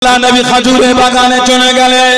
নবী খেজুরের বাগানে চলে গেলেন।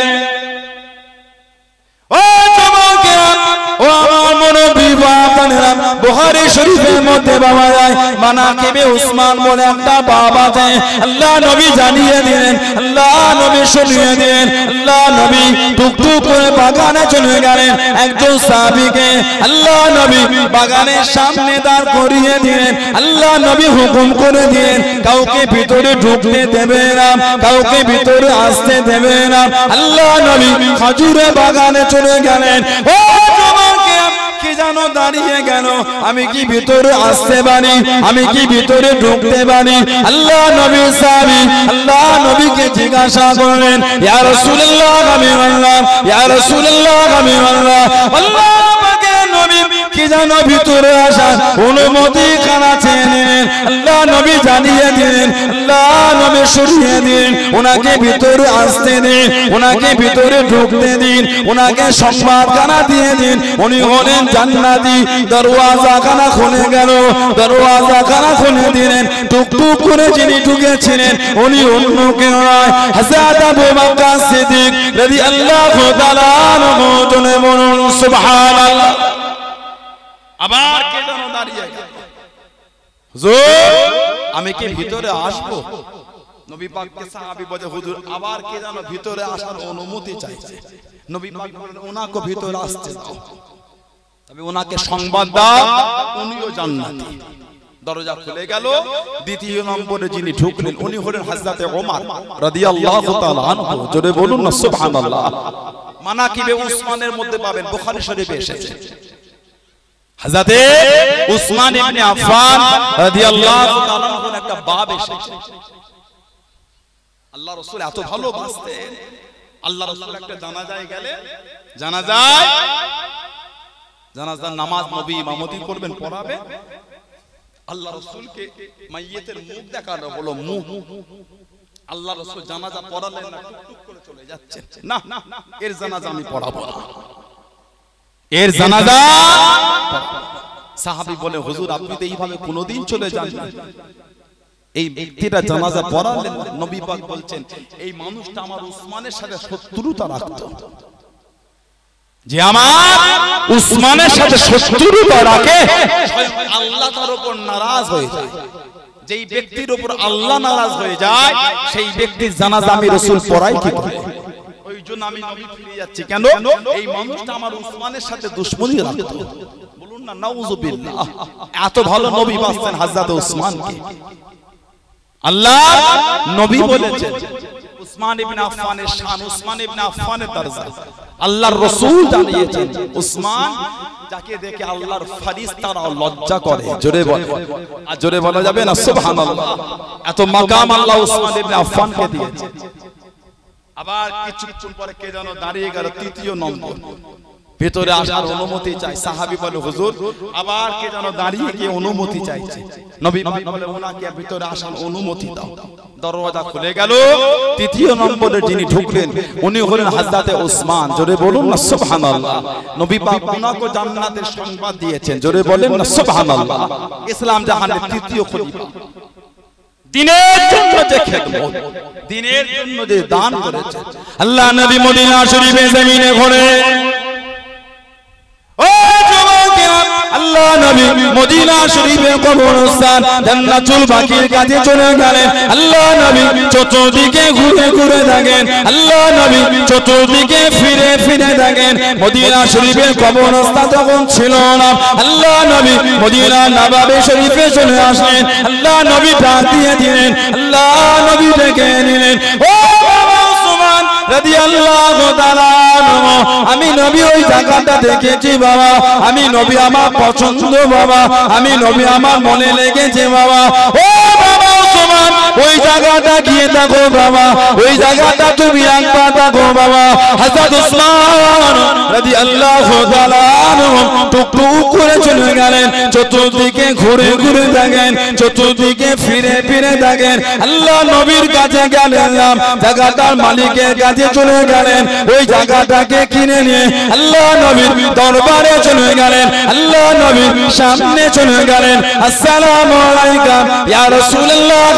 ও যুবকেরা, ও আমার মুরব্বি বাবারা, বুখারী শরীফের মধ্যে পাওয়া যায় মানাকিবে উসমান বলে একটা বাব আছে। আল্লাহ নবী জানিয়ে দিলেন, আল্লাহ নবী শুনিয়ে দিলেন, আল্লাহ নবী টুকটুক করে বাগানে চলে গেলেন। একজন সাহাবীকে আল্লাহ নবী বাগানের সামনে দাঁড় করিয়ে দিলেন। আল্লাহ নবী হুকুম করে দিলেন, কাউকে ভিতরে ঢুকতে দেবে না, কাউকে ভিতরে আসতে দেবে না। আল্লাহ নবী খেজুরের বাগানে চলে গেলেন। ও যুবকেরা, কি জানো দাঁড়িয়ে গেল, আমি কি ভিতরে আসতে পারি, আমি কি ভিতরে ঢুকতে পারি? আল্লাহ নবী সাহাবী আল্লাহ নবীকে জিজ্ঞাসা করলেন, ইয়া রাসূলুল্লাহ, আমি বললাম, ইয়া রাসূলুল্লাহ, আমি বললাম, আল্লাহ পাকের নবী কি জানো ভিতরে আসার অনুমতি কারা চেয়ে নিলেন। আল্লাহ নবী জানিয়ে দিলেন, আল্লাহ নবী শুনিয়ে দিন, ওনাকে ভিতরে আসতে দিন, ওনাকে ভিতরে ঢুকতে দিন, ওনাকে সংবাদ কানা দিয়ে দিন। উনি হলেন জান্নাতি। দরওয়াজা কানা খুলে গেল, দরওয়াজা কানা খুলে দিলেন। টুকটুক করে যিনি ঢুকেছিলেন উনি অন্য কেউ নয়, হযরত আবু বকর সিদ্দিক রাদিয়াল্লাহু তাআলা আনহু। জনে বলুন সুবহানাল্লাহ। আবার কে যেন দাঁড়িয়ে গেল, হুজুর আমি কি ভিতরে আসবো? নবী পাককে সাহাবী বলে, হুজুর আবার কে যেন ভিতরে আসার অনুমতি চাইছে। নবী পাক বলেন, ওনাকে ভিতরে আসতে দাও, তবে ওনাকে সংবাদ দাও উনিও জান্নাতি। দরজা খুলে গেল। দ্বিতীয় নম্বরে যিনি ঢুকলেন উনি হলেন হযরত ওমর রাদিয়াল্লাহু তাআলা আনহু। জোরে বলুন না সুবহানাল্লাহ। মানাকিবে উসমানের মধ্যে পাবেন, বুখারী শরীফে এসেছে, হযরত উসমান ইবনে আফফান রাদিয়াল্লাহু তাআলা আনহু একটা বাব এসেছে। আল্লাহ রাসূল এত ভালোবাসতেন। আল্লাহ রাসূল একটা জানাজায় গেলেন, জানাজার নামাজ নবী ইমামতি করবেন, পড়াবেন। আল্লাহ রাসূলকে মাইয়িতের মুখ দেখানো হলো, মুখ। আল্লাহ রাসূল জানাজা পড়ালেন না, টুকটুক করে চলে যাচ্ছেন। না, এর জানাজা আমি পড়াবো না, এর জানাজা। সাহাবী বলে, হুজুর আপনি তো এইভাবে কোনোদিন চলে যান না। এই ব্যক্তিটা জানাজা পড়ালেন। নবী পাক বলছেন, এই মানুষটা আমার উসমানের সাথে শত্রুতা রাখত, যে আমার উসমানের সাথে শত্রুতা রাখে আল্লাহ তার উপর নারাজ হয়ে যায়। যেই ব্যক্তির উপর আল্লাহ নারাজ হয়ে যায় সেই ব্যক্তির জানাজা আমি রাসূল পড়াই কি করে? ওই জন্য আমি নবী ফিরে যাচ্ছি। কেন? এই মানুষটা আমার উসমানের সাথে দুশমনি রাখত। বলুন না নাউযুবিল্লাহ। এত ভালো নবী বাসতেন হযরত উসমানকে। আল্লাহ নবী বলেছেন উসমান ইবনে আফফানের শান, উসমান ইবনে আফফানের দরজা আল্লাহর রাসূল জানিয়েছেন, উসমান যাকে দেখে আল্লাহর ফেরেশতারা লজ্জা করে। জোরে বল, আর জোরে বলা যাবে না সুবহানাল্লাহ। এত মাকাম আল্লাহ উসমান ইবনে আফফানকে দিয়েছেন। আবার কিছুক্ষণ পরে কে যেন দাঁড়িয়ে গেল, তৃতীয় নম্বর। ভিতরে আসার অনুমতি চাই। সাহাবী বলে, হুজুর আবার কে যেন দাঁড়িয়ে গিয়ে অনুমতি চাইছে। নবী পাক বলে, ওনাকে ভিতরে আসার অনুমতি দাও। দরওয়াজা খুলে গেল। তৃতীয় নম্বরে যিনি ঢুকলেন উনি হলেন হযরত উসমান। জোরে বলুন না সুবহানাল্লাহ। নবী পাক ওনাকে জান্নাতের সংবাদ দিয়েছেন। জোরে বলেন না সুবহানাল্লাহ। ইসলাম জাহানের তৃতীয় খলিফা। দিনের জন্য যে খেদমত, দিনের জন্য যে দান করেছে। আল্লাহ নবী মদিনা শরীফে জমিনে ঘোরে। ও যুবকেরা, আল্লাহ নবী মদিনা শরীফে কবরস্থান জান্নাতুল বাকির কাছে চলে গেলেন। আল্লাহ নবী চতুর্দিকে ঘুরে ঘুরে দেখেন, আল্লাহ নবী চতুর্দিকে ফিরে ফিরে দেখেন। মদিনা শরীফের কবরস্থান যখন ছিল না, আল্লাহ নবী মদিনা নববী শরীফে চলে আসলেন। আল্লাহ নবী ডাক দিয়ে দিলেন, আল্লাহ নবী ডেকে নিলেন, ও বাবা উসমান রাদিয়াল্লাহু তাআলা আনহু, আমি নবী ওই জায়গাটা দেখেছি বাবা, আমি নবী আমার পছন্দ বাবা, আমি নবী আমার মনে লেগেছে বাবা। ও বাবা উসমান, ওই জায়গাটা গিয়ে দেখো বাবা, ওই জায়গাটা তুমি একবার দেখো বাবা। হযরত উসমান রাদিয়াল্লাহু তাআলা আনহু টুকটুক করে চলে গেলেন। চতুর্দিকে ঘুরে ঘুরে দেখেন, চতুর্দিকে ফিরে ফিরে দেখেন। আল্লাহ নবীর কাছে গেলেন, জায়গাটার মালিকের কাছে চলে গেলেন। ওই জায়গাটাকে কিনে নিয়ে আল্লাহ নবীর দরবারে চলে গেলেন। আল্লাহ নবীর সামনে চলে গেলেন। আসসালামু আলাইকুম ইয়া রাসূলুল্লাহ, আমি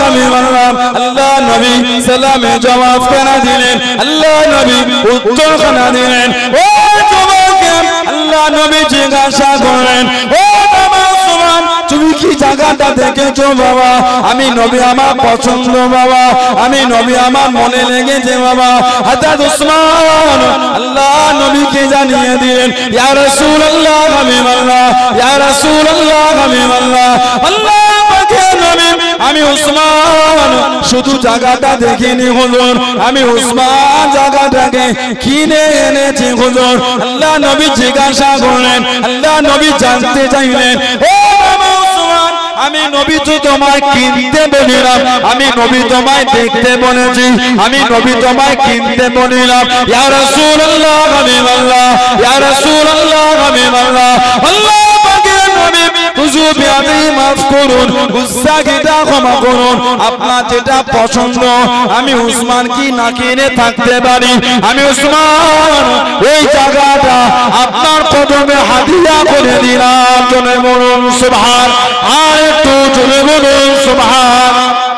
করলাম আল্লাহ নবী সালামে জবাব কেনা দিলেন আল্লাহ নবী উত্তর কেনা দিলেন ও যুবককে আল্লাহ নবী জিজ্ঞাসা করলেন ও বাবা উসমান তুমি কি জায়গাটা দেখেছো বাবা আমি নবী আমার পছন্দ বাবা আমি নবী আমার মনে লেগেছে বাবা হযরত উসমান আল্লাহ নবীকে জানিয়ে দিলেন ইয়া রাসূলুল্লাহ হাবিবাল্লাহ ইয়া রাসূলুল্লাহ হাবিবাল্লাহ আল্লাহ পাকের নবী আমি উসমান শুধু জায়গাটা দেখিনি হুজুর আমি উসমান জায়গাটাকে কিনে এনেছি হুজুর আল্লাহ নবী জিজ্ঞাসা করলেন আল্লাহ নবী জানতে চাইলেন ও বাবা উসমান আমি নবী তো তোমায় কিনতে বলিলাম আমি নবী তোমায় দেখতে বলেছি আমি নবী তোমায় কিনতে বলিলাম ইয়া রাসূলুল্লাহ হাবিবাল্লাহ ইয়া রাসূলুল্লাহ হাবিবাল্লাহ আল্লাহ পাকের নবী হুজুর বিআদি মাফ করুন গুসাকিটা ক্ষমা করুন আপনার যেটা পছন্দ আমি উসমান কি না কিনে থাকতে পারি আমি উসমান ওই জায়গাটা আপনার কদমে হাদিয়া করে দিলাম জোরে বলুন সুবহান আর একটু জোরে বলুন সুবহান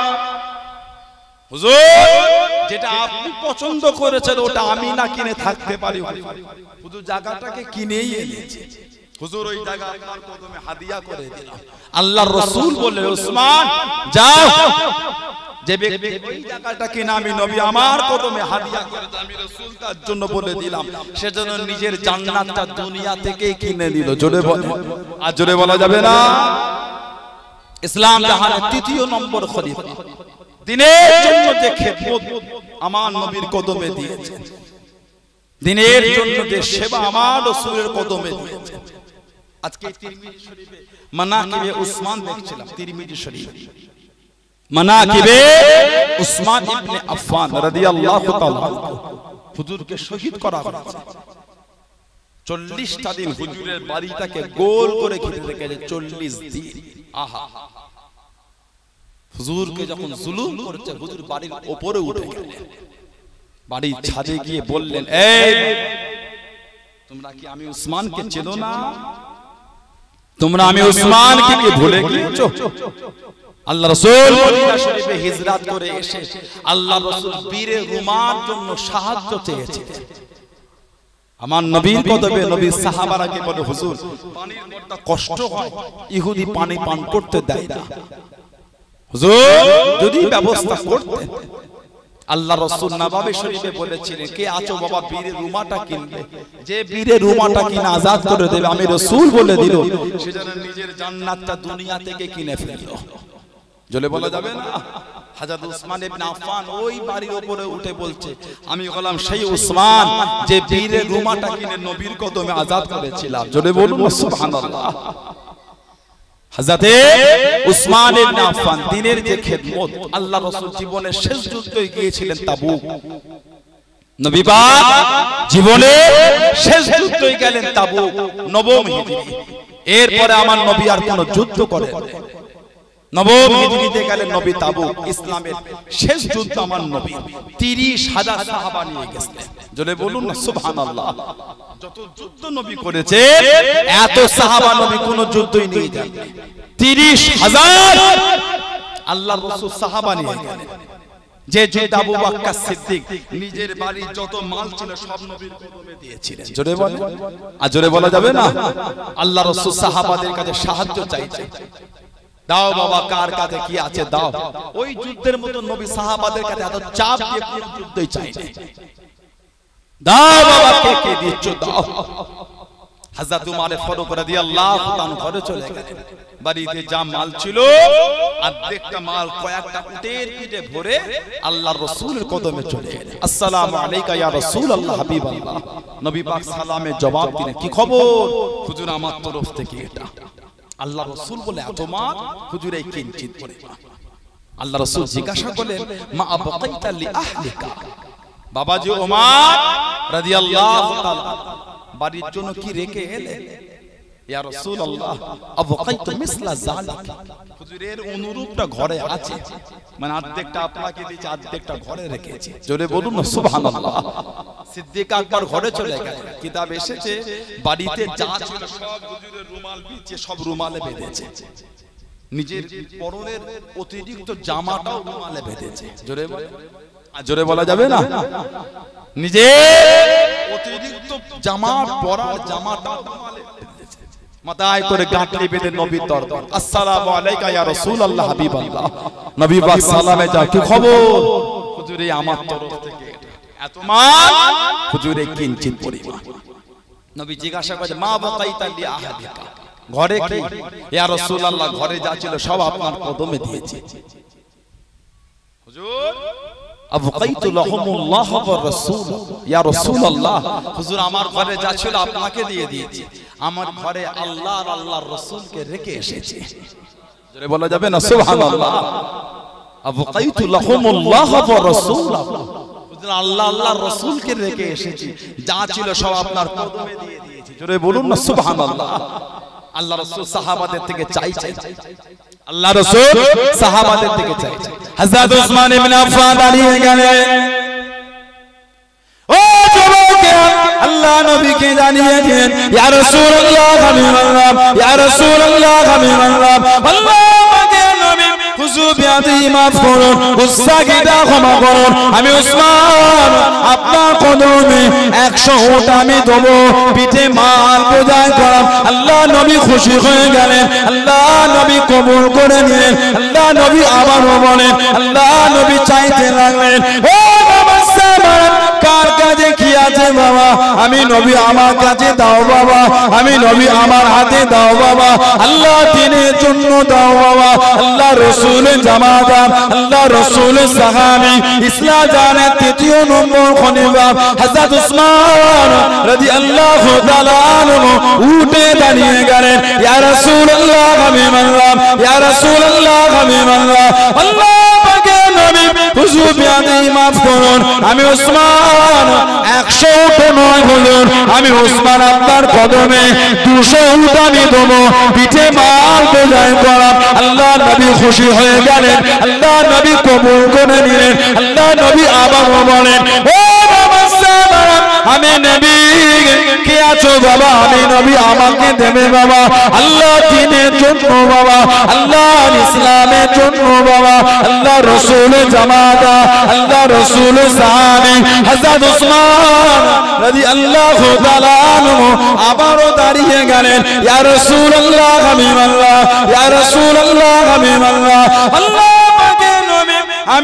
হুজুর যেটা আপনি পছন্দ করেছেন ওটা আমি না কিনে থাকতে পারি শুধু জায়গাটাকে কিনেই এনেছি হুজুর ওই জায়গা আপনার কদমে হাদিয়া করে দিলাম আল্লাহর রাসূল বললেন উসমান যাও যে ব্যক্তি ওই জায়গাটা কিনে আমি নবী আমার কদমে হাদিয়া করে আমি রাসূল তার জন্য বলে দিলাম সেজন্য নিজের জান্নাতটা দুনিয়া থেকেই কিনে দিল জোরে বল আর জোরে বলা যাবে না ইসলাম জাহানের তৃতীয় নম্বর খলিফা দিনের জন্য যে খেদমত আমার নবীর কদমে দিয়েছে দিনের জন্য যে সেবা আমার রাসূলের কদমে দিয়েছে আজকে তিরমিজি শরীফে মানাকিবে উসমান দেখছিলাম তিরমিজি শরীফ মানাকিবে উসমান ইবনে আফফান রাদিয়াল্লাহু তাআলা হুজুরকে শহীদ করা হয়েছে 40টা দিন হুজুরের বাড়িটাকে গোল করে ঘিরে রেখেছে 40 দিন আহা হুজুরকে যখন জুলুম করেছে হুজুর বাড়ির উপরে উঠে গেলেন বাড়ির ছাদে গিয়ে বললেন এই তোমরা কি আমি উসমানকে চেনো না তোমরা আমি উসমানকে কি ভুলে গিয়েছো আল্লাহ রাসূল মদিনা শরীফে হিজরত করে এসে আল্লাহ রাসূল বীরে রুমার জন্য সাহায্য চেয়েছিলেন আমার নবীর কদমে নবীর সাহাবারা কে বলে হুজুর পানির বড় কষ্ট হয় ইহুদি পানি পান করতে দেয় না হুজুর যদি ব্যবস্থা করতেন আল্লাহ রাসূল নববী শরীফে বলেছিলেন কে আছো বাবা বীরের রুমাটা কিনবে যে বীরের রুমাটা কিনে আজাদ করে দেবে আমি রাসূল বলে দিল সেজন্য নিজের জান্নাতটা দুনিয়া থেকে কিনে ফেললো জলে বলা যাবে না হযরত উসমান ইবনে আফফান ওই বাড়ির উপরে উঠে বলছে আমি হলাম সেই উসমান যে বীরের রুমাটা কিনে নবীর কদমে আজাদ করেছিলাম জলে বলুন সুবহানাল্লাহ হযরত উসমান ইবনে আফফান দিনের যে খেদমত আল্লাহ রাসূল জীবনের শেষ যুদ্ধে গিয়েছিলেন তাবুক নবী পাক জীবনে শেষ যুদ্ধে গেলেন তাবুক নবম হিজরি এরপরে আমার নবী আর কোনো যুদ্ধ করেন নবম হিজরিতে গেলেন নবী তাবুক ইসলামের শেষ যুদ্ধ আমার নবী 30,000 সাহাবা নিয়ে গেছেন জোরে বলুন না সুবহানাল্লাহ যত যুদ্ধ নবী করেছে এত সাহাবা নবী কোন যুদ্ধই নিয়ে যান 30,000 আল্লাহর রাসূল সাহাবা নিয়ে গেলেন যে যুদ্ধ আবু বকর সিদ্দিক নিজের বাড়ির যত মাল ছিল সব নবীর কদমে দিয়েছিলেন জোরে বলেন আর জোরে বলা যাবে না আল্লাহর রাসূল সাহাবাদের কাছে সাহায্য চাইছে দাও বাবা কার কাছে কি আছে দাও ওই যুদ্ধের মতো নবী সাহাবাদের কাছে এত চাপ দিয়ে কোন যুদ্ধই চাইনি দাও বাবা কে কে দিচ্ছ দাও হযরত উমর ফারুক রাদিয়াল্লাহু তাআলা ঘরে চলে গেলেন বাড়িতে যা মাল ছিল অর্ধেকটা মাল কয়েকটা উটের পিঠে ভরে আল্লাহর রাসূলের কদমে চলে গেলেন আসসালামু আলাইকা ইয়া রাসূলুল্লাহ হাবিবাল্লাহ নবী পাক সালামের জবাব দিলেন কি খবর হুজুর আমার তরফ থেকে এটা আল্লাহ রাসূল বলে এত মাল হুজুর এই কিঞ্চিত করে আল্লাহ রাসূল জিজ্ঞাসা করলেন মা আবকাইতা লি আহলিকা বাবাজি ওমর রাদিয়াল্লাহু তাআলা বাড়ির জন্য কি রেখে এলেন ইয়া রাসূলুল্লাহ আবকাইতু মিসলা যালিক হুজুরের অনুরূপটা ঘরে আছে মানে অর্ধেকটা আপনাকে দিয়েছি অর্ধেকটা ঘরে রেখেছি জোরে বলুন না সুবহানাল্লাহ সিদ্দিক আকবর ঘরে চলে গেলেন কিতাব এসেছে বাড়িতে যা ছিল সব হুজুরের রুমাল বিছিয়ে সব রুমালে বেঁধেছে নিজের পরনের অতিরিক্ত জামাটাও রুমালে বেঁধেছে। জোরে বলে, আর জোরে বলা যাবে না। নিজের অতিরিক্ত জামা পরার জামাটাও রুমালে বেঁধেছে, মাথায় করে গাঁটলি বেঁধে নবীর দরবার। আসসালামু আলাইকা ইয়া রাসূলুল্লাহ হাবিবাল্লাহ। নবী পাক সালামে যা কি খবর? হুজুরে আমার তরফ থেকে এত মান, হুজুরে কিঞ্চিত পরিমাণ। নবী জিজ্ঞাসা করে, মা বাকাইতা লি আহাদিকা, ঘরে কি? ইয়া রাসূলুল্লাহ, ঘরে যা ছিল সব আপনার কদমে দিয়েছি। হুজুর, আবকাইতু লাহুমুল্লাহ ওয়া রাসূল, ইয়া রাসূলুল্লাহ, হুজুর আমার ঘরে যা ছিল আপনাকে দিয়ে দিয়েছি। আমার ঘরে আল্লাহ আর আল্লাহর রাসূলকে রেখে এসেছি। জোরে বলা যাবে না সুবহানাল্লাহ। আবকাইতু লাহুমুল্লাহ ওয়া রাসূল, হুজুর আল্লাহ আল্লাহর রাসূলকে রেখে এসেছি, যা ছিল সব আপনার কদমে দিয়ে দিয়েছি। জোরে বলুন না সুবহানাল্লাহ। আল্লাহ রাসূল সাহাবাদের থেকে চাইছেন, আল্লাহ রাসূল সাহাবাদের থেকে চাইছেন। হযরত ওসমান ইবনে আফফান দাঁড়িয়ে গেলেন। ও যুবকেরা, আল্লাহ নবীকে জানিয়ে দিন, ইয়া রাসূলুল্লাহ হাবিবাল্লাহ, ইয়া রাসূলুল্লাহ হাবিবাল্লাহ, আল্লাহকে নবী হুজুর বিয়াদি মাফ করুন, গুস্তাখিটা ক্ষমা করুন। আমি ওসমান আপনার কদমে 100 উট আমি দেব, পিঠে মাল বোঝাই করাম। আল্লাহ নবী খুশি হয়ে গেলেন, আল্লাহ নবী কবুল করে নিলেন। আল্লাহ নবী আবারও বলেন, আল্লাহ নবী চাইতে লাগলেন, ও কার কাছে কি আছে বাবা? আমি নবী আমার কাছে দাও বাবা, আমি নবী আমার হাতে দাও বাবা। আল্লাহ দ্বীনের জন্য দাও বাবা। আল্লাহ রাসূলের জামাদার, আল্লাহ রাসূলের সাহাবী, ইসলাম জানের 3য় নম্বর খলিফা হযরত ওসমান রাদিয়াল্লাহু তাআলা আনহু উঠে দাঁড়িয়ে গেলেন, ইয়া রাসূলুল্লাহ হাবিবাল্লাহ, ইয়া রাসূলুল্লাহ হাবিবাল্লাহ, আল্লাহ পাকের নবী হুজুর বিয়াদি মাফ করুন। আমি ওসমান 100 উট নয় হুজুর, আমি ওসমান আপনার কদমে 200 উট আমি দেব, পিঠে মাল বোঝাই করাম। আল্লাহ নবী খুশি হয়ে গেলেন, আল্লাহ নবী কবুল করে নিলেন। আল্লাহ নবী আবারও বলেন, ও বাবা সাহাবারা, আমি নবী কে আছো বাবা? আমি নবী আমাকে দেবে বাবা। আল্লাহ দ্বীনের জন্য বাবা, আল্লাহ ইসলামের জন্য বাবা, আল্লাহ রাসূলের জামাতা, আল্লাহ রাসূলের সাহাবী হযরত ওসমান রাদিয়াল্লাহু তাআলা আনহু আবারও দাঁড়িয়ে গেলেন, ইয়া রাসূলুল্লাহ হাবিবাল্লাহ, ইয়া রাসূলুল্লাহ হাবিবাল্লাহ, আল্লাহ পাকের নবী আমি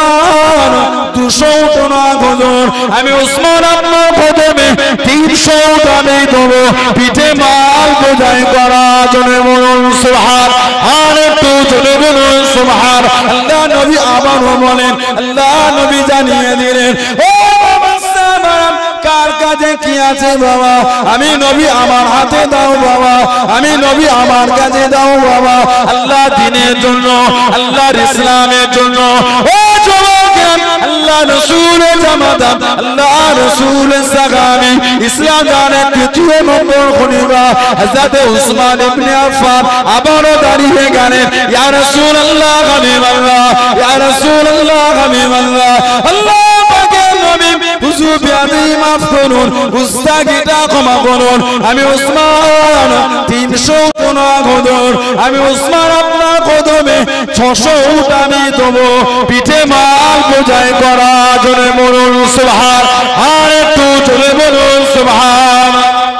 ওসমান 200 উট না হুজুর, আমি ওসমান আপনার কদমে 300 উট আমি দেব, পিঠে মাল বোঝাই করা। জোরে বলুন সুবহান, আর একটু জোরে বলুন সুবহান। আল্লাহ নবী আবারও বলেন, আল্লাহ নবী জানিয়ে দিলেন, ও বাবা সাহাবারা, কার কাছে কি আছে বাবা? আমি নবী আমার হাতে দাও বাবা, আমি নবী আমার কাছে দাও বাবা। আল্লাহ দ্বীনের জন্য, আল্লাহর ইসলামের জন্য। ও যুবকেরা, আল্লাহ রাসূলের জামাতা, আল্লাহ রাসূলের সাহাবী, ইসলাম জানের 3য় নম্বর খলিফা হযরত ওসমান ইবনে আফফান আবারও দাঁড়িয়ে গেলেন, ইয়া রাসূলুল্লাহ হাবিবাল্লাহ, ইয়া রাসূলুল্লাহ হাবিবাল্লাহ, আল্লাহ পাকের নবী হুজুর বিয়াদি মাফ করুন, গুস্তাখিটা ক্ষমা করুন। আমি ওসমান 300 উট হুজুর, আমি ওসমান আপনার কদমে 600 উট আমি দেব, পিঠে মাল বোঝাই করা। জোরে বলুন সুবহান, আর একটু জোরে বলুন সুবহান।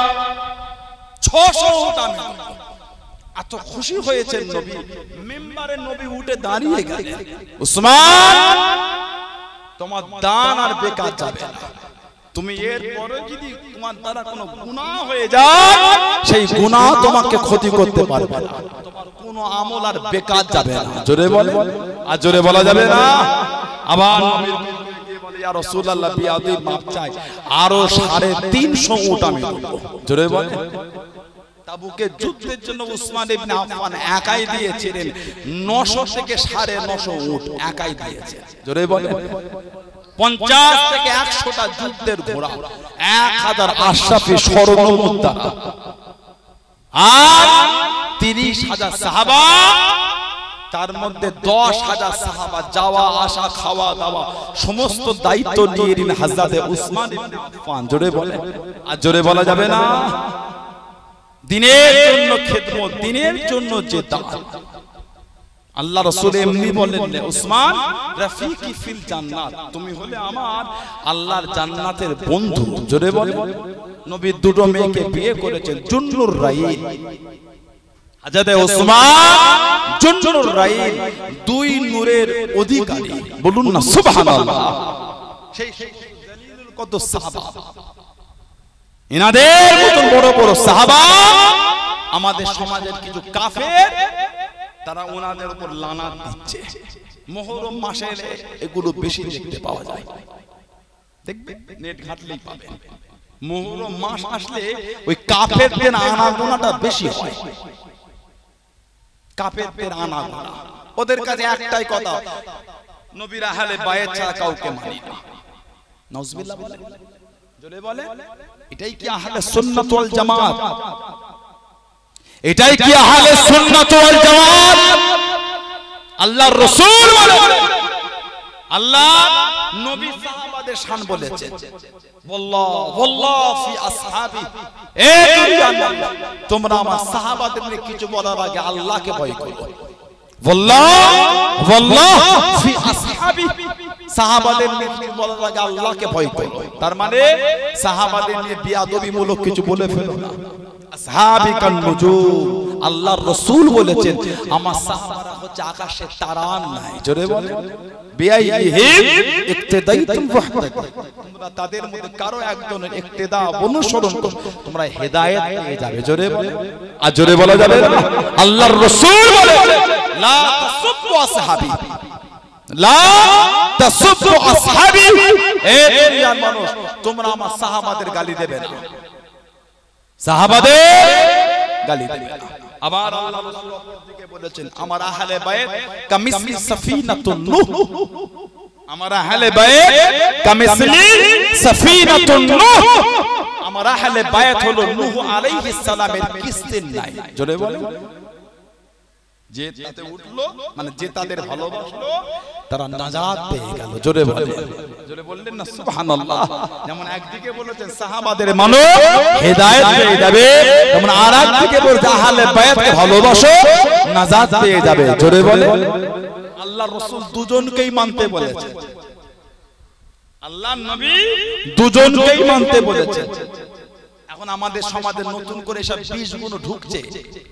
600 উট আমি দেব। এত খুশি হয়েছেন নবী, মিম্বারে নবী উঠে দাঁড়িয়ে গেলেন, ওসমান তোমার দান আর বেকার যাবে না। তুমি এর পরে যদি তোমার দ্বারা কোনো গুনাহ হয়ে যায়, সেই গুনাহ তোমাকে ক্ষতি করতে পারবে না, তোমার কোনো আমল আর বেকার যাবে না। জোরে বলে, আর জোরে বলা যাবে না। আবার বলে, ইয়া রাসূলুল্লাহ বিয়াদি মাফ চাই, আরো 350 উট আমি দেব। জোরে বলে। তাবুকের যুদ্ধের জন্য ওসমান ইবনে আফফান একাই দিয়েছিলেন 900 থেকে 950 উট একাই দিয়েছেন। জোরে বলে। 50 থেকে 100টা যুদ্ধের ঘোড়া, 1000 আশরাফি স্বর্ণ মুদ্রা, আর 30,000 সাহাবা, তার মধ্যে 10,000 সাহাবা যাওয়া আসা খাওয়া দাওয়া সমস্ত দায়িত্ব নিয়ে নিলেন হযরত ওসমান ইবনে আফফান। জোরে বলে, আর জোরে বলা যাবে না। দ্বীনের জন্য খেদমত, দ্বীনের জন্য যে দান, আল্লাহ রাসূল এমনি বললেন না, উসমান রাফিকি ফিল জান্নাত, তুমি হলে আমার আল্লাহর জান্নাতের বন্ধু। জোরে বলে। নবী দুটো মেয়েকে বিয়ে করেছেন, জুন্নুর রাইন, হযরত উসমান জুন্নুর রাইন, দুই নূরের অধিকারী। বলুন না সুবহানাল্লাহ। সেই জালিলুল কদর সাহাবা, ইনাদের মতন বড় বড় সাহাবা। আমাদের সমাজের কিছু কাফের তারা ওনাদের উপর লানাত দিচ্ছে। মুহররম মাসে এগুলো বেশি দেখতে পাওয়া যায়, দেখবে নেট ঘাটলেই পাবেন। মুহররম মাস আসলে ওই কাফেরদের আনাগোনাটা বেশি হয়। কাফেরদের আনাগোনা, ওদের কাছে একটাই কথা, নবীর আহলে বায়াত ছাড়া কাউকে মানি না। নাউজুবিল্লাহ বলে, জোরে বলে। এটাই কি আহলে সুন্নাত ওয়াল জামাত? এটাই কি আহলে সুন্নাত ওয়াল জামাত? আল্লাহর রাসূল বলেন, আল্লাহ নবী সাহাবাদের শান বলেছেন, ওয়াল্লাহ ফি আসহাবি, এ দুনিয়ার মানুষ, তোমরা আমার সাহাবাদের নিয়ে কিছু বলার আগে আল্লাহকে ভয় করো। ওয়াল্লাহ ফি আসহাবি, সাহাবাদের নিয়ে কিছু বলার আগে আল্লাহকে ভয় করো। তার মানে সাহাবাদের নিয়ে বেয়াদবিমূলক কিছু বলে ফেলো না। আসহাবিকান নুজুম, আল্লাহর রাসূল বলেছেন আমার সাহাবারা হচ্ছে আকাশের তারা নাই। জোরে বলে। বিআইহিম ইক্তিদাইতুম ফাহতাদু, তোমরা তাদের মধ্যে কারো একজনের ইক্তিদা অনুসরণ করো, তোমরা হেদায়েত পেয়ে যাবে। জোরে বলে। আর জোরে বলা যাবে না। আল্লাহর রাসূল বলেছেন লা তাসুব্বু আসহাবি, লা তাসুব্বু আসহাবি, এ দুনিয়ার মানুষ তোমরা আমার সাহাবাদের গালি দেবে না, সাহাবাদের গালি দেবে না। আবার আল্লাহ রাসূল দিকে বলেছেন আমার আহলে বায়াত কামিসলি সাফিনাতুন নূহ, আমার আহলে বায়াত কামিসলি সাফিনাতুন নূহ, আমার আহলে বায়াত হলো নূহ আলাইহিস সালামের কিস্তির নাই। জোরে বলে। যে তাতে উঠলো মানে যে তাদের ভালোবাসলো তারা নাজাত পেয়ে গেল। জোরে বলে। জোরে বললেন না সুবহানাল্লাহ। যেমন একদিকে বলেছেন সাহাবাদের মানো হেদায়েত পেয়ে যাবে, তেমন আরেকদিকে বলছে আহলে বায়াতকে ভালোবাসো নাজাত পেয়ে যাবে। জোরে বলে। আল্লাহর রাসূল দুজনকেই মানতে বলেছেন, আল্লাহর নবী দুজনকেই মানতে বলেছেন। এখন আমাদের সমাজে নতুন করে সব 20 গুণ ঢুকছে,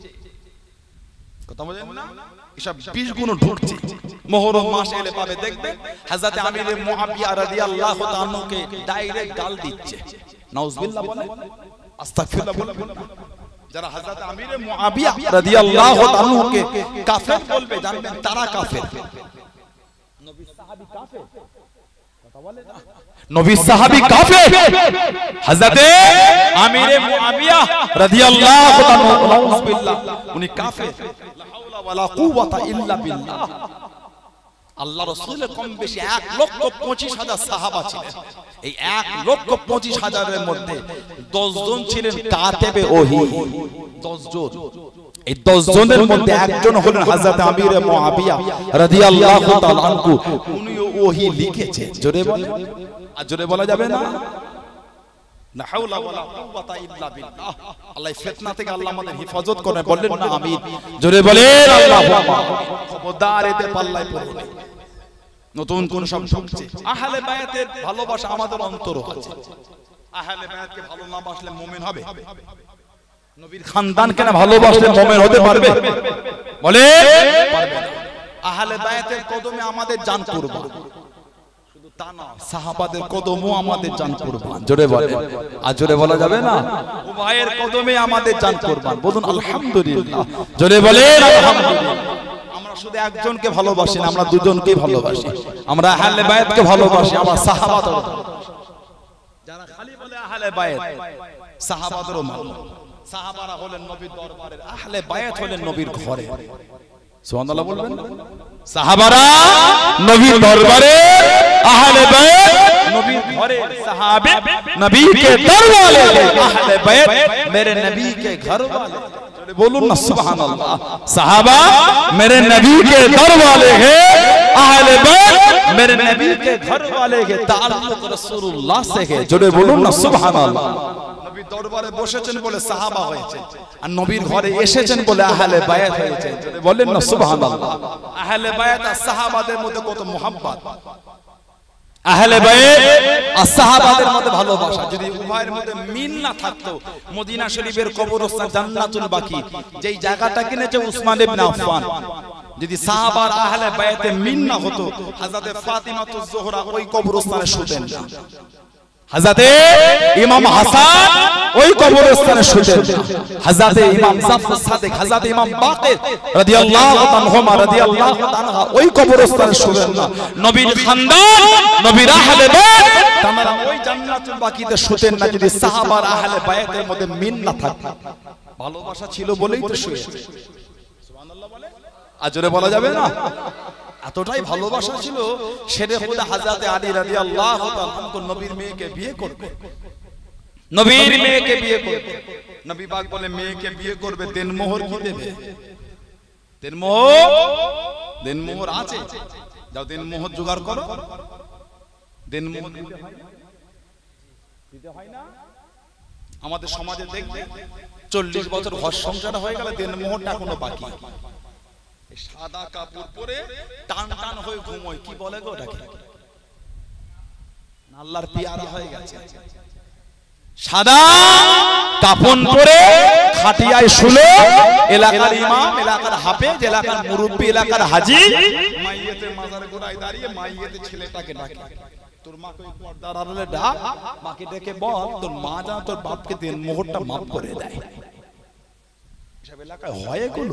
কথা বলেন না, এসব 20 গুণ ঢুকছে। মুহররম মাস এলে পাবে দেখবে হযরত আমির মুআবিয়া রাদিয়াল্লাহু তাআলা কে ডাইরেক্ট গাল দিচ্ছে। নাউজুবিল্লাহ বলে, আস্তাগফিরুল্লাহ বলে। যারা হযরত আমির মুআবিয়া রাদিয়াল্লাহু তাআলা কে কাফের বলবে জানবেন তারা কাফের। নবী সাহাবী কাফের, কথা বলে না, নবী সাহাবী কাফের। হযরত আমির মুআবিয়া রাদিয়াল্লাহু তাআলা নাউজুবিল্লাহ উনি কাফের। লা হাওলা ওয়ালা কুওয়াতা ইল্লা বিল্লাহ। আল্লাহ রাসূলের কম বেশি 1,25,000 সাহাবা ছিলেন। এই 1,25,000 মধ্যে 10 জন ছিলেন কাতেবে ওহী, 10 জন। এই 10 জনের মধ্যে একজন হলেন হযরত আমির মুআবিয়া রাদিয়াল্লাহু তাআলা আনহু, উনি ওহী লিখেছেন। জোরে বলে। আর জোরে বলা যাবে না। লা হাওলা ওয়ালা কুওয়াতা ইল্লা বিল্লাহ। আল্লাহ ফিতনা থেকে আল্লাহ আমাদের হেফাজত করেন। বললেন না আমিন। জোরে বলেন আল্লাহুম্মা। খবরদার এতে পাল্লায় পড়ো না। নতুন কোন সব ঢুকছে। আহলে বায়াতের ভালোবাসা আমাদের অন্তরে আছে। আহলে বায়াতকে ভালো না বাসলে মুমিন হবে? নবীর খানদানকে না ভালোবাসলে মুমিন হতে পারবে? বলে পারবে না। আহলে বায়াতের কদমে আমাদের জান কুরবান, শুধু তা না সাহাবাদের কদমও আমাদের জান কুরবান। জোরে বলে। আর জোরে বলা যাবে না। উভয়ের কদমে আমাদের জান কুরবান। বলুন আলহামদুলিল্লাহ। জোরে বলেন আলহামদুলিল্লাহ। আমরা শুধু একজনকে ভালোবাসি না, আমরা দুজনকে ভালোবাসি। আমরা আহলে বায়াতকে ভালোবাসি, আমরা সাহাবাদের ভালোবাসি। যারা খালি বলে আহলে বায়াত, সাহাবাদেরও মানো। সাহাবারা হলেন নবীর দরবারের, আহলে বায়াত হলেন নবীর ঘরে। সুবহানাল্লাহ বলবেন। সাহাবারা নবীর দরবারে, আহলে বায়াত নবীর ঘরে। সাহাবে নবী के दरवाजे, আহলে বায়াত मेरे नबी के घर वाले। बोलूं ना सुभान अल्लाह। सहाबा मेरे नबी के दर वाले हैं, अहले बैत मेरे नबी के घर वाले हैं, ताल्लुक रसूलुल्लाह से है। जोरे बोलूं ना सुभान अल्लाह। নবী দরবারে বসেছেন বলে সাহাবা হয়েছে, আর নবীর ঘরে এসেছেন বলে আহলে বায়াত হয়েছে। বলেন না সুবহানাল্লাহ। আহলে বায়াত আর সাহাবাদের মধ্যে কত মুহাব্বত, আহলে বায়াত আর সাহাবাদের মধ্যে ভালোবাসা। যদি উভয়ের মধ্যে মিল না থাকতো, মদিনা শরীফের কবরস্থান জান্নাতুল বাকি যেই জায়গাটা কিনেছে উসমান ইবনে আফফান, যদি সাহাবার আহলে বায়াতে মিল না হতো, হযরতে ফাতিমাতুজ জোহরা ওই কবরস্থানে শুতেন না, হযরতে ইমাম হাসান ওই কবরস্থানে শুতেন না, হযরতে ইমাম জাফর সাদিক, হযরতে ইমাম বাকির রাদিয়াল্লাহু তাআলা রাদিয়াল্লাহু তাআলা ওই কবরস্থানে শুতেন না। নবীর খানদান, নবীর আহলে বায়াত তারা ওই জান্নাতুল বাকিতে শুতেন না যদি সাহাবার আহলে বায়াতের মধ্যে মিল না থাকতো। ভালোবাসা ছিল বলেই তো শুয়েছে। সুবহানাল্লাহ বলে আজরে বলা যাবে না? এতটাই ভালোবাসা ছিল, শেরে খুদা হযরতে আলী রাদিয়াল্লাহু তাআলা আনহু নবীর মেয়েকে বিয়ে করবে, নবীর মেয়েকে বিয়ে করবে। নবী পাক বলে মেয়েকে বিয়ে করবে, দেনমোহর কি দেবে? দেনমোহর আছে, যাও দেনমোহর জোগাড় করো। দেনমোহর দিতে হয় না? আমাদের সমাজে দেখবে 40 বছর ঘর সংসার হয়ে গেল, দেনমোহরটা এখনো বাকি। সাদা কাপড় পরে টান টান হয়ে ঘুমোয়, কি বলে গো ওটাকে? আল্লাহর পিয়ারা হয়ে গেছে। সাদা কাপড় পরে খাটিয়ায় শুলো, এলাকার ইমাম, এলাকার হাফেজ, এলাকার মুরব্বি, এলাকার হাজী মাইয়েতের মাজার গোড়ায় দাঁড়িয়ে মাইয়েতের ছেলেটাকে ডাকে, তোর মাকে পর্দার আড়ালে ডাক, মাকে ডেকে বল তোর মা যেন তোর বাপকে দেনমোহরটা মাফ করে দেয়। এসব এলাকায় হয় এগুলো?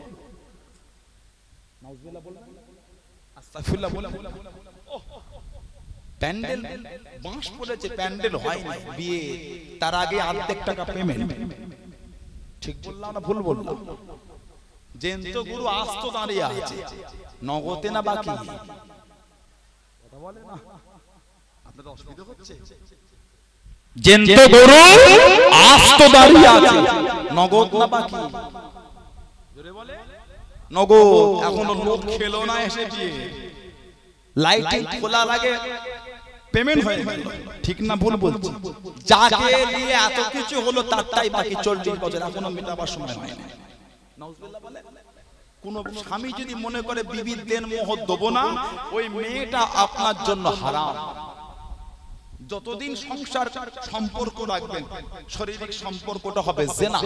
প্যান্ডেল বাঁশ পড়েছে, প্যান্ডেল হয় না, বিয়ে তার আগে অর্ধেক টাকা পেমেন্ট। ঠিক বললাম না ভুল বললাম? জেন্ত গুরু আস্ত দাঁড়িয়ে আছে, নগদে না বাকি? কথা বলে না, আপনাদের অসুবিধা হচ্ছে? জেন্ত গুরু আস্ত দাঁড়িয়ে আছে, নগদ না বাকি? জোরে বলে নগদ। এখনো লোক খেলো না, এসে দিয়ে লাইটিং খোলা লাগে, পেমেন্ট হয়ে গেল। ঠিক না ভুল বলছি? যাকে নিয়ে এত কিছু হলো তারটাই বাকি। 40 বছর এখনো মেটাবার সময় হয় না। নাউজুবিল্লাহ বলে। কোন স্বামী যদি মনে করে বিবির দেনমোহর দেবো না, ওই মেয়েটা আপনার জন্য হারাম। যতদিন সংসার সম্পর্ক রাখবেন, শারীরিক সম্পর্কটা হবে জিনা।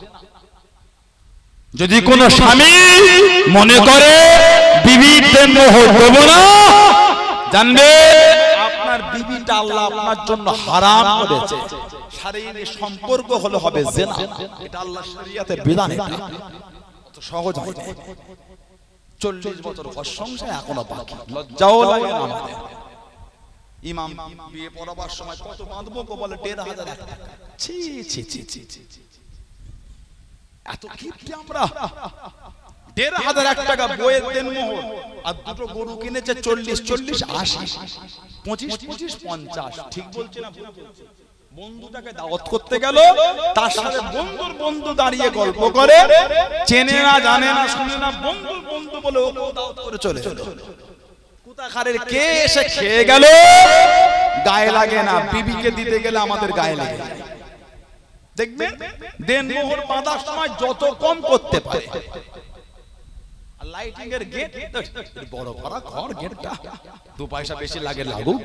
যদি কোন স্বামী মনে করে বিবির দেনমোহর দেব না, জানবে আপনার বিবিটা আল্লাহ আপনার জন্য হারাম করেছে। শারীরিক সম্পর্ক হলো হবে জিনা, এটা আল্লাহর শরীয়তের বিধান। এটা তো সহজ হয় না। 40 বছর ঘর সংসার এখনো বাকি, লজ্জাও লাগে না আমাদের। ইমাম বিয়ে পড়াবার সময় কত বাঁধবো গো বলে 1,500 টাকা। ছি ছি ছি ছি ছি, এত কিপটে আমরা। 1,500 টাকা বইয়ের দেনমোহর, আর দুটো গরু কিনেছে 40 40 80 25 25 50। ঠিক বলছি না ভুল বলছি? বন্ধুটাকে দাওয়াত করতে গেল, তার সাথে বন্ধুর বন্ধু দাঁড়িয়ে গল্প করে, চেনে না জানে না শুনে না, বন্ধুর বন্ধু বলে ও দাওয়াত করে চলে গেল। কুতাখারের কে এসে খেয়ে গেল, গায়ে লাগে না। বিবিকে দিতে গেলে আমাদের গায়ে লাগে। দেখবেন দেনমোহর বাঁধার সময় যত কম করতে পারে। লাইটিং এর গেট বড় করা ঘর, গেটটা 2 পয়সা বেশি লাগে, লাগুক।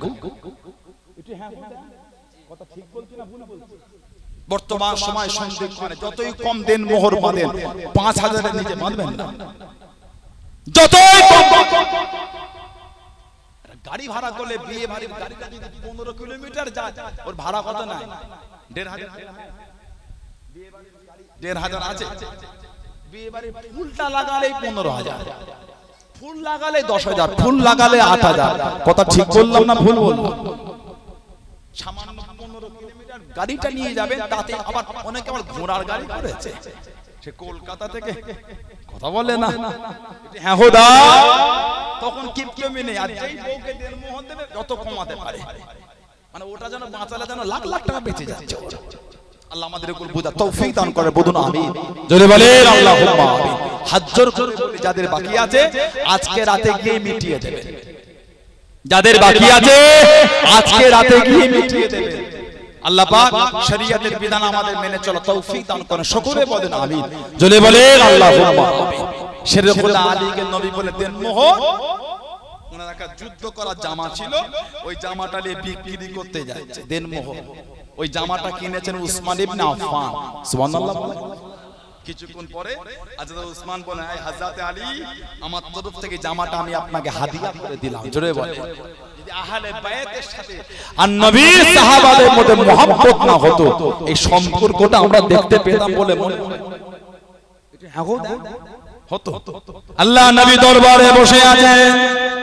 কথা ঠিক বলছি না ভুল বলছি? বর্তমান সময় সন্দেহ যতই কম দেনমোহর বাঁধেন, 5,000 এর নিচে বাঁধবেন না। যতই কম গাড়ি ভাড়া করলে, বিয়ে বাড়ির গাড়িটা যদি 15 কিলোমিটার যায়, ওর ভাড়া কত নাই? 1,500 আছে। বিয়ে বাড়ির ফুলটা লাগালে 15,000, ফুল লাগালে 10,000, ফুল লাগালে 8,000। কথা ঠিক বললাম না ভুল বললাম? সামান্য 15 কিলোমিটার গাড়িটা নিয়ে যাবেন, তাতে আবার অনেকে আবার ঘোড়ার গাড়ি করেছে, সে কলকাতা থেকে। কথা বলে না? হ্যাঁ হোদা, তখন কিপকেমি নেই। আর যেই বউকে দেনমোহর দেবে যত কমাতে পারে, মানে ওটা যেন বাঁচালে যেন লাখ লাখ টাকা বেঁচে যাচ্ছে। আল্লাহ আমাদের উপর বুঝা তৌফিক দান করে, বলুন আমিন। জোরে বলেন আল্লাহুম্মা আমিন। হাজ্জর করে বলি যাদের বাকি আছে আজকে রাতে গিয়ে মিটিয়ে দেবেন, যাদের বাকি আছে আজকে রাতে গিয়ে মিটিয়ে দেবেন। আল্লাহ পাক শরীয়তের বিধান আমাদের মেনে চলা তৌফিক দান করেন, সকলে বলেন আমিন। জোরে বলেন আল্লাহুম্মা আমিন। শেরুল্লাহ আলীকে নবী বলে দেন মোহর, ওনার একটা যুদ্ধ করার জামা ছিল, ওই জামাটা নিয়ে বিক্রি করতে যাচ্ছে, দেন মোহর। ওই জামাটা কিনেছেন উসমান ইবনে আফফান, সুবহানাল্লাহ। কিছুক্ষণ পরে হযরত উসমান বলেন, এই হযরত আলী, আমার তরফ থেকে জামাটা আমি আপনাকে হাদিয়া করে দিলাম। জোরে বলেন। যদি আহলে বায়াতের সাথে আর নবীর সাহাবাদের মধ্যে মহব্বত না হতো, এই সম্পর্কটা আমরা দেখতে পেতাম বলে মনে হয় এটা হতো। আল্লাহ নবী দরবারে বসে আছেন।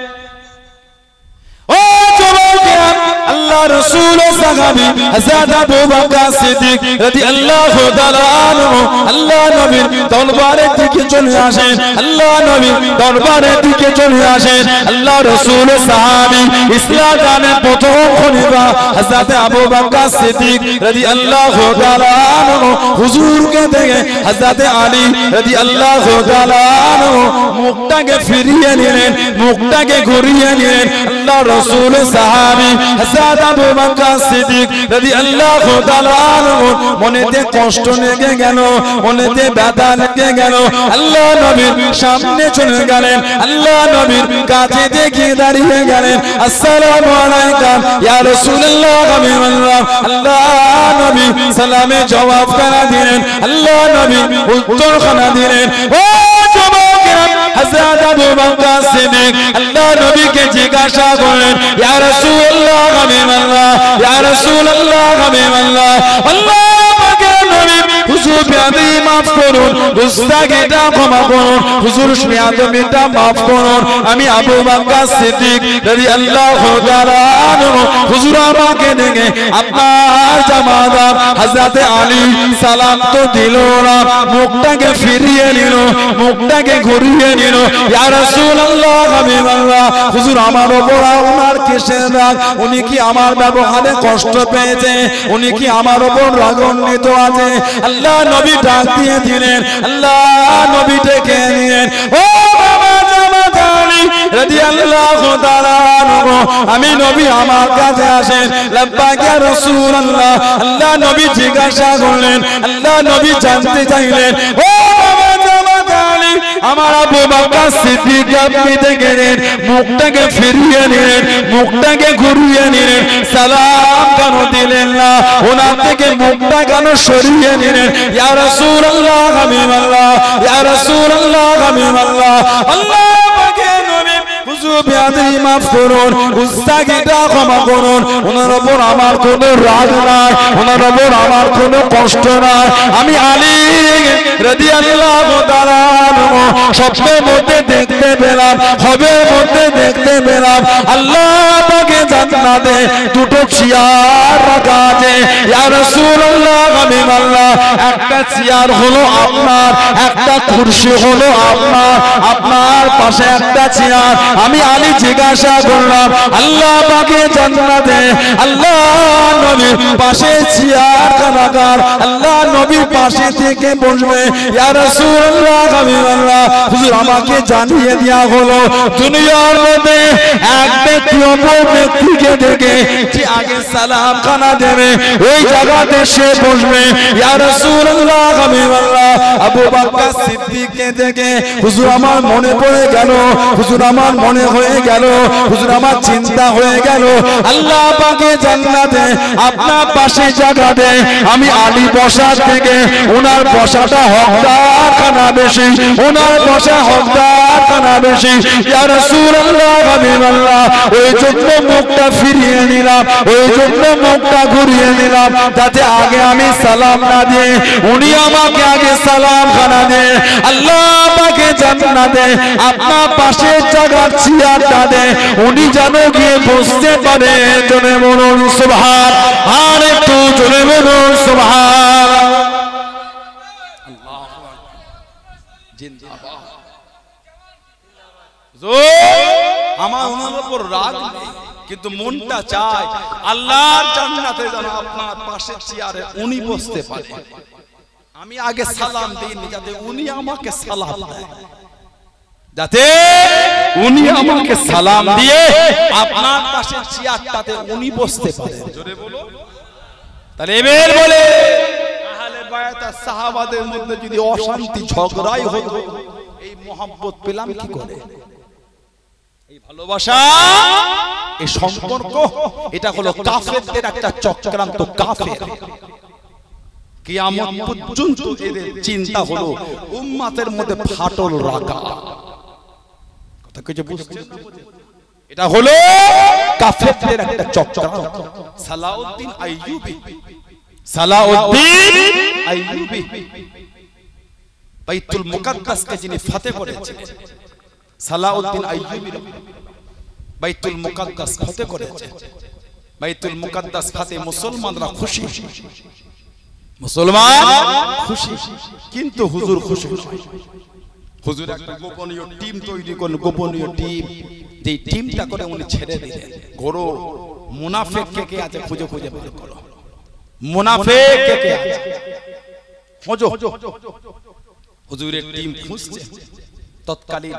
ও যুবকেরা, আল্লাহ রাসূল ও সাহাবী হযরত আবু বকর সিদ্দিক রাদিয়াল্লাহু তাআলা আনহু আল্লাহ নবীর দরবারের দিকে চলে আসেন। আল্লাহ নবী দরবারের দিকে চলে আসেন। আল্লাহ রাসূল ও সাহাবী ইসলাম দানের প্রথম খলিফা হযরত আবু বকর সিদ্দিক রাদিয়াল্লাহু তাআলা আনহু হুজুরকে দেখে হযরত আলী রাদিয়াল্লাহু তাআলা আনহু মুখটাকে ফিরিয়ে নিলেন, মুখটাকে ঘুরিয়ে নিলেন। আল্লাহ রাসূল সাহাবী হযরত আবু বকর সিদ্দিক রাদিয়াল্লাহু তাআলা আনহু মনেতে কষ্ট লেগে গেল, মনেতে ব্যথা লেগে গেল। আল্লাহ নবীর সামনে চলে গেলেন, আল্লাহ নবীর কাছে গিয়ে দাঁড়িয়ে গেলেন। আসসালামু আলাইকুম ইয়া রাসূলুল্লাহ, হাবিবাল্লাহ। আল্লাহ নবী সালামে জবাব খানা দিলেন, আল্লাহ নবী উত্তর খানা দিলেন। ও যুবকেরা, হযরত আবু বকর সিদ্দিক আল্লাহ নবীকে জিজ্ঞাসা করলেন, ইয়া রাসূলুল্লাহ, হাবিবাল্লাহ, ইয়া রাসূলুল্লাহ, হাবিবাল্লাহ। আল্লাহ পাকের নবী, হুজুর বেয়াদবি মাফ করুন, গুস্তাখিটা ক্ষমা করুন, হুজুর বেয়াদবিটা মাফ করুন। আমি আবু বকর সিদ্দিক রাদিয়াল্লাহু তাআলা আনহু, হুজুর আমাকে দেখে আপনার জামাদার হযরত আলী সালাম তো দিল না, মুখটাকে ফিরিয়ে নিল, মুখটাকে ঘুরিয়ে নিল। ইয়া রাসূলুল্লাহ, হাবিবাল্লাহ, হুজুর আমার উপর ওনার কিসের রাগ? উনি কি আমার ব্যবহারে কষ্ট পেয়েছে? উনি কি আমার উপর রাগান্বিত আছে? আল্লাহ নবী ডাক দিয়ে দিলেন, আল্লাহ নবী ডেকে নিলেন। ও বাবা জামাত আলী রাদিয়াল্লাহু তাআলা আনহু, আমি নবী আমার কাছে আসেন। লাব্বাইক ইয়া রাসূলুল্লাহ। আল্লাহ নবী জিজ্ঞাসা করলেন, আল্লাহ নবী জানতে চাইলেন, ও বাবা জামাত আলী, আমার আবু বকর সিদ্দিক আপনি দেখলেন, মুখটাকে ফিরিয়ে নিলেন, মুখটাকে ঘুরিয়ে নিলেন, সালাম কেন দিলেন না? ওনার থেকে মুখটা কেন সরিয়ে নিলেন? ইয়া রাসূলুল্লাহ, হাবিবাল্লাহ, ইয়া রাসূলুল্লাহ, হাবিবাল্লাহ। আল্লাহ পাকের নবী, হুজুর বেয়াদবি মাফ করুন, গুস্তাখিটা ক্ষমা করুন। ওনার উপর আমার কোনো রাগ নাই, ওনার উপর আমার কোনো কষ্ট নাই। আমি আলী রাদিয়াল্লাহু তাআলা আনহু স্বপ্নের মধ্যে দেখতে পেলাম, খবের মধ্যে দেখতে পেলাম, আল্লাহ পাকে জান্নাতে দুটো চেয়ার রাখা আছে। ইয়া রাসূলুল্লাহ, হাবিবাল্লাহ, একটা চেয়ার হলো আপনার, একটা কুরসি হলো আপনার, আপনার পাশে একটা চেয়ার। আমি আলী জিজ্ঞাসা করলাম, আল্লাহ পাকে জান্নাতে আল্লাহ নবীর পাশে চেয়ার কানাকার, আল্লাহ নবীর পাশে থেকে বসবে। ইয়া রাসূলুল্লাহ, হাবিবাল্লাহ, হুজুর আমাকে জানিয়ে দেয়া হলো, দুনিয়ার মধ্যে এক ব্যক্তি অপর ব্যক্তিকে দেখে যে আগে সালাম খানা দেবে, ওই জায়গাতে সে বসবে। ইয়া রাসূলুল্লাহ, হাবিবাল্লাহ, আবু বকর সিদ্দিককে দেখে হুজুর আমার মনে পড়ে গেল, হুজুর আমার মনে হয়ে গেল, হুজুর আমার চিন্তা হয়ে গেল, আল্লাহ পাকে জান্নাতে আপনার পাশে জায়গাতে আমি আলী বসার থেকে ওনার বসাটা হকদার খানা বেশি, ওনার বসা হকদার খানা বেশি। ইয়া রাসূলুল্লাহ, হাবিবাল্লাহ, ওই জন্য মুখটা ফিরিয়ে নিলাম, ওই জন্য মুখটা ঘুরিয়ে নিলাম, যাতে আগে আমি সালাম না দিয়ে উনি আমাকে আগে সালাম খানা দেয়। আল্লাহ পাকে জান্নাতে আপনার পাশে জায়গার চেয়ারটা দেয়, উনি যেন গিয়ে বসতে পারে। জোরে বলুন সুবহান, আর একটু জোরে বলুন সুবহান। আমার ওনার উপর রাগ নেই, কিন্তু মনটা চায় আল্লাহর জান্নাতে যেন আপনার পাশে চেয়ারে উনি বসতে পারে। আমি আগে সালাম দিই যাতে উনি আমাকে সালাম দেয়, যাতে উনি আমাকে সালাম দিয়ে আপনার পাশে চেয়ারটাতে উনি বসতে পারে। জোরে বলো। তাহলে এবার বলে আহলে বায়াত আর সাহাবাদের মধ্যে যদি অশান্তি ঝগড়াই হতো, এই মহব্বত পেলাম কি করে? এই ভালোবাসা, এই সম্পর্ক, এটা হলো কাফেরদের একটা চক্রান্ত। কাফের কিয়ামত পর্যন্ত এদের চিন্তা হলো উম্মতের মধ্যে ফাটল রাখা। কথা কিছু বুঝছেন? এটা হলো কাফেরদের একটা চক্রান্ত। সালাউদ্দিন আইয়ুবী, সালাউদ্দিন আইয়ুবী বাইতুল মুকাদ্দাসকে যিনি ফতেহ করেছিলেন, সালাউদ্দিন আইয়ুবী বাইতুল মুকাদ্দাস ফতেহ করেছেন। বাইতুল মুকাদ্দাস ফতেহ মুসলমানরা খুশি, মুসলমান খুশি, কিন্তু হুজুর খুশি নয়। হুজুর একটা গোপনীয় টিম তৈরি করলেন, গোপনীয় টিম। যে টিমটা করে উনি ছেড়ে দিলেন। গরো মুনাফিক কে আছে খুঁজে খুঁজে বের করো, মুনাফিক কে আছে খোঁজো। হুজুরের টিম খুঁজছে। তৎকালীন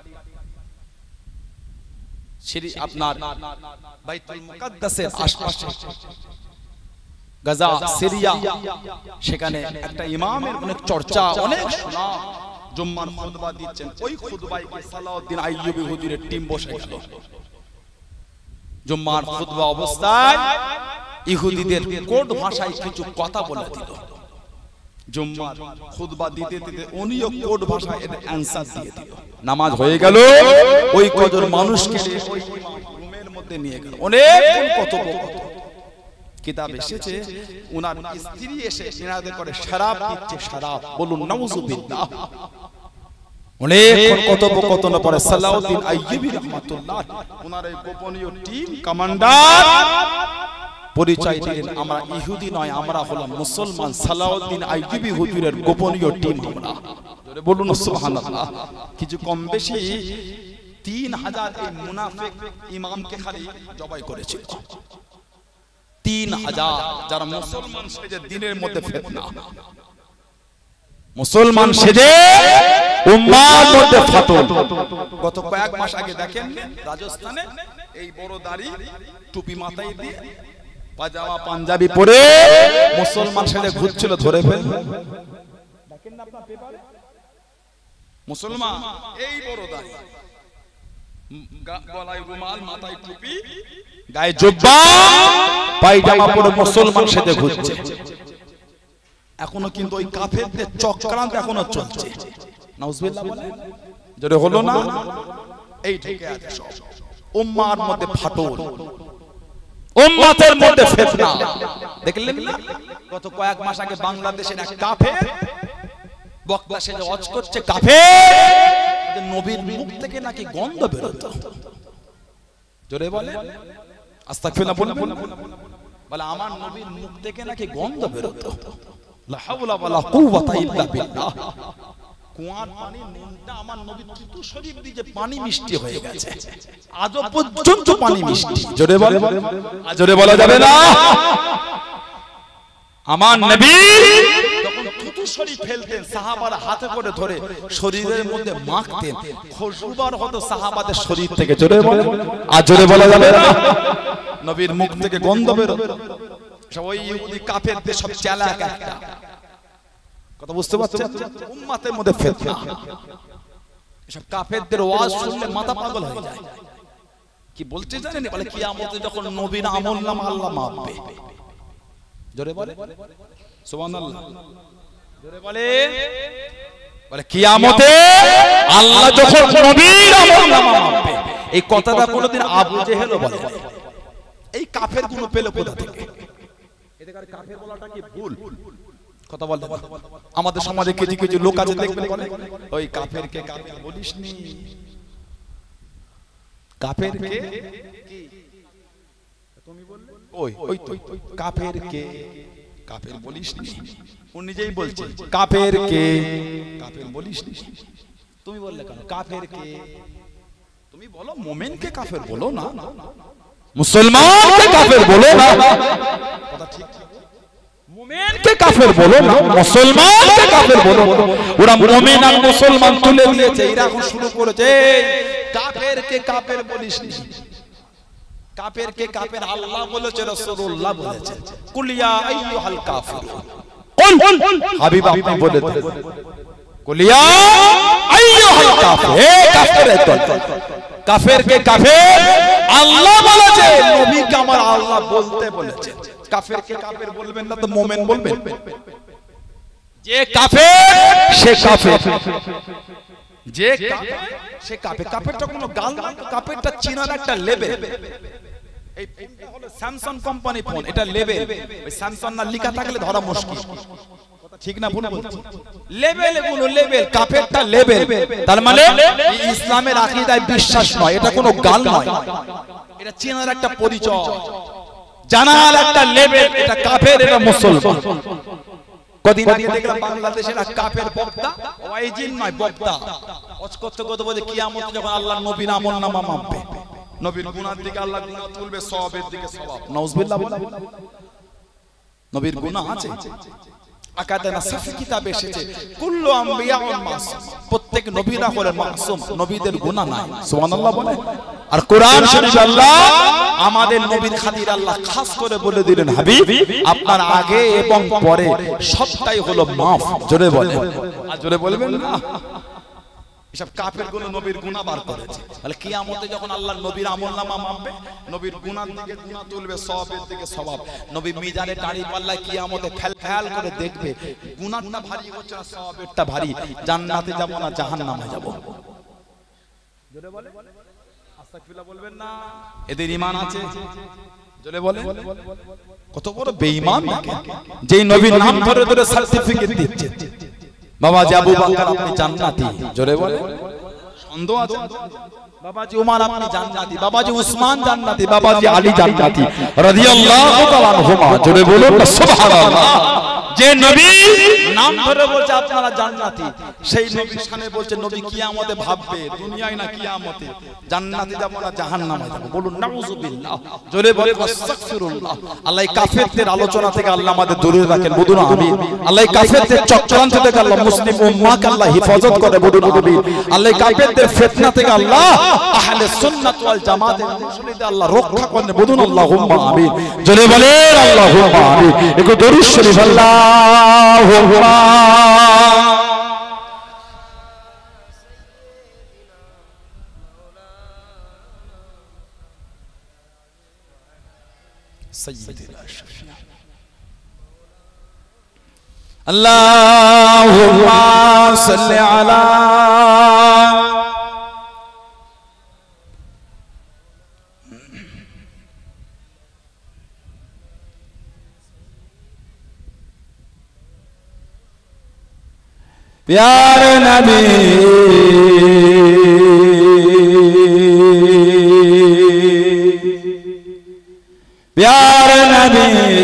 শ্রী আপনার বাইতুল মুকাদ্দাসের আশপাশে গাজা, সিরিয়া, সেখানে একটা ইমামের অনেক চর্চা, অনেক শোনা, জুম্মার খুতবা দিচ্ছেন। ওই খুতবায় সালাউদ্দিন আইয়ুবী হুজুরের টিম বসে গেল। জুম্মার খুতবা অবস্থায় ইহুদিদের কোড ভাষায় কিছু কথা বলে দিল। জুম্মার খুতবা দিতে দিতে উনিও কোড ভাষায় এর অ্যানসার দিয়ে দিল। নামাজ হয়ে গেল। ওই কজন মানুষকে ওই রুমের মধ্যে নিয়ে গেল। অনেক কথোপকথন। কিতাব এসেছে উনার স্ত্রী এসে ইনাদের করে শরাব দিচ্ছে, শরাব। বলুন নাউজুবিল্লাহ। অনেক কথোপকথন পরে সালাউদ্দিন আইয়ুবী রাহমাতুল্লাহ উনার এই গোপনীয় টিম কমান্ডার পরিচয় দিলেন, আমরা ইহুদি নয়, আমরা হলাম মুসলমান। সালাউদ্দিন আইয়ুবী হুজুরের গোপনীয় টিম আমরা। জোরে বলুন সুবহানাল্লাহ। কিছু কম বেশি 3000 এই মুনাফিক ইমামকে খালি জবাই করেছিল। 3000 যারা মুসলমান সেজে দিনের মধ্যে ফিতনা, মুসলমান সেজে উম্মার মধ্যে ফাটল। গত কয়েক মাস আগে দেখেন রাজস্থানে এই বড় দাড়ি, টুপি মাথায় দিয়ে, পাজামা পাঞ্জাবি পরে মুসলমান সেজে ঘুরছিল, ধরে ফেল। দেখেন না আপনার পেপারে? মুসলমান এই বড় দাড়ি, গলায় রুমাল, মাথায় টুপি, গায়ে জুব্বা, পায়জামা পরে মুসলমান সেজে ঘুরছে। এখনো কিন্তু ওই কাফেরদের চক্রান্ত এখনো চলছে। নাউজুবিল্লাহ বলেন। জোরে হলো না? এই ঢেকে আছে সব। উম্মার মধ্যে ফাটল, উম্মতের মধ্যে ফিতনা। দেখলেন না গত কয়েক মাস আগে বাংলাদেশের এক কাফের বক্তা সেজে ওয়াজ করছে, কাফের যে নবীর মুখ থেকে নাকি গন্ধ বেরোতো। জোরে বলে আস্তাগফিরুল্লাহ বলবেন। বলে আমার নবীর মুখ থেকে নাকি গন্ধ বেরোতো। লা হাওলা ওয়ালা কুওয়াতা ইল্লা বিল্লাহ। কুয়ার পানি নুনটা আমার নবীর তিতু শরীফ দিয়ে পানি মিষ্টি হয়ে গেছে, আজও পর্যন্ত পানি মিষ্টি। জোরে বলে, জোরে বলা যাবে না। আমার নবী যখন তিতু শরীফ ফেলতেন সাহাবারা হাতে করে ধরে শরীরের মধ্যে মাখতেন, খুশবুবার হতো সাহাবাদের শরীর থেকে। জোরে বলে, আর জোরে বলা যাবে না। নবীর মুখ থেকে গন্ধ বের হতো। সব ওই ইহুদি কাফেরদের সব চালাক একটা কথা, বুঝতে পারছেন? উম্মতের মধ্যে ফিতনা। এসব কাফেরদের ওয়াজ শুনলে মাথা পাগল হয়ে যায়। কি বলতে জানেন? বলে কিয়ামতে যখন নবীর আমলনামা আল্লাহ মাপবে। জোরে বলে সুবহানাল্লাহ। জোরে বলে, বলে কিয়ামতে আল্লাহ যখন নবীর আমলনামা মাপবে। এই কথাটা কোনদিন আবু জেহেলও বলে। এই কাফেরগুলো পেলো কোথা থেকে? এদের কাফের বলাটা কি ভুল কথা বলে? আমাদের সমাজে কিছু কিছু লোক আছে দেখবেন বলে ওই কাফেরকে কাফের বলিসনি, কাফেরকে কি তুমি বললে, ওই ওই তো কাফেরকে কাফের বলিসনি। ও নিজেই বলছে কাফেরকে কাফের বলিসনি। তুমি বললে কেন কাফেরকে? তুমি বলো মুমিনকে কাফের বলো না। মুসলমানকে কাফের বলো না, মুমিনকে কাফের বলো না, মুসলমানকে কাফের বলো। ওরা মুমিন আর মুসলমান তুলে দিয়েছে, এরা এখন শুরু করেছে কাফেরকে কাফের বলিস না। কাফেরকে কাফের আল্লাহ বলেছে, রাসূলুল্লাহ বলেছে, কুল ইয়া আইয়ুহাল কাফিরুন, কুল হাবিব আপনি বলে দেন, কুল ইয়া আইয়ুহাল কাফির, হে কাফেরের দল। কাফেরকে কাফের আল্লাহ বলেছে, নবীকে আমার আল্লাহ বলতে বলেছে। কাফেরকে কাফের বলবেন না তো মুমিন বলবেন? যে কাফের সে কাফের, যে কাফের সে কাফের। কাফেরটা কোনো গাল না, কাফেরটা চীনের একটা লেভেল। এই ফোনটা হলো স্যামসাং কোম্পানি ফোন, এটা লেভেল। ওই স্যামসাং না লেখা থাকলে ধরা মুশকিল। ঠিক না ভুল বলছি? লেভেল, এগুলো লেভেল, কাফেরটা লেভেল। তার মানে ইসলামের আকীদায় বিশ্বাস নয়, এটা কোনো গাল নয়, এটা চীনের একটা পরিচয়, জানার একটা লেভেল। এটা কাফের, এটা মুসলমান। কদিন আগে দেখলাম বাংলাদেশের এক কাফের বক্তা, ওয়াইজিন নয় বক্তা, অচকচ্ছ কথা বলে কিয়ামতে যখন আল্লাহর নবীর আমলনামা মাপবে, নবীর গুনার দিকে আল্লাহ গুনাহ তুলবে, সওয়াবের দিকে সওয়াব। নাউজুবিল্লাহ। নবীর গুনাহ আছে, আকাদে নাসফি কিতাবে এসেছে কুল্লু আম্বিয়াউন মাসুম, প্রত্যেক নবীরা হলেন মাসুম, নবীদের গুনাহ নাই। সুবহানাল্লাহ বলে। আর কোরআন শরীফ আল্লাহ আমাদের নবীর খাতির আল্লাহ খাস করে বলে দিলেন, হাবিব আপনার আগে এবং পরে সবটাই হলো মাফ। জোরে বলেন, আর জোরে বলবেন না। এসব কাফের গুলো নবীর গুনাহ বার করেছে। তাহলে কিয়ামতে যখন আল্লাহর নবীর আমলনামা মাপবে, নবীর গুনার দিকে গুনাহ তুলবে, সওয়াবের দিকে সওয়াব। নবী মিজানে দাঁড়ি পাল্লায় কিয়ামতে ফেল করে দেখবে, গুনাহটা ভারী হচ্ছে না সওয়াবেরটা ভারী, জান্নাতে যাব না জাহান্নামে যাব। জোরে বলে আস্তাগফিরুল্লাহ বলবেন না। এদের ঈমান আছে, জোরে বলে। কত বড় বেঈমান দেখেন, যেই নবীর নাম ধরে ধরে সার্টিফিকেট দিচ্ছে। বাবাজি আবু বকর আপনি জান্নাতি, জোরে বলে। সন্দেহ আছে? বাবাজি ওমর আপনি জান্নাতি, বাবাজি উসমান জান্নাতি, বাবাজি আলী জান্নাতি রাদিয়াল্লাহু তাআলা আনহুমা। জোরে বলুন না সুবহানাল্লাহ। যে নবী নাম ধরে বলছে আপনারা জান্নাতি, সেই নবীর শানে বলছে নবী কিয়ামতে ভাববে, দুনিয়ায় না কিয়ামতে, জান্নাতে যাব না জাহান্নামে যাব। বলুন নাউজুবিল্লাহ। জোরে বলে আস্তাগফিরুল্লাহ। আল্লাহ কাফেরদের আলোচনা থেকে আল্লাহ আমাদের দূরে রাখেন, বলুন আমিন। আল্লাহ কাফেরদের চক্রান্ত থেকে আল্লাহ মুসলিম উম্মাহকে আল্লাহ হেফাজত করে, বলুন আমিন। আল্লাহ কাফেরদের ফিতনা থেকে আল্লাহ আহলে সুন্নাত ওয়াল জামাতের মুসলিমদের আল্লাহ রক্ষা করেন, বলুন আল্লাহুম্মা আমিন। জোরে বলেন আল্লাহুম্মা আমিন। একটু দরুদ শরীফ আল্লাহুম্মা সাইয়্যিদিনা শাফিঈ আল্লাহুম্মা সাল্লি আলা प्यारे नबी प्यारे नबी